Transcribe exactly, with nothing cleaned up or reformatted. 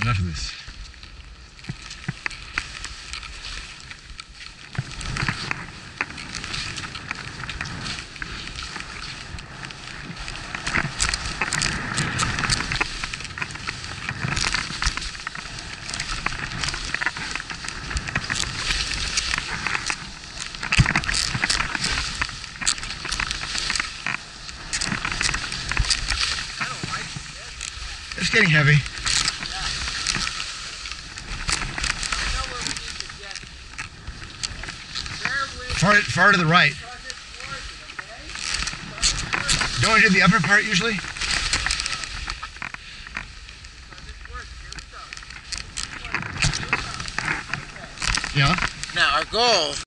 Enough of this. It's getting heavy. Far, far to the right. Don't we do the upper part usually? Yeah. Now our goal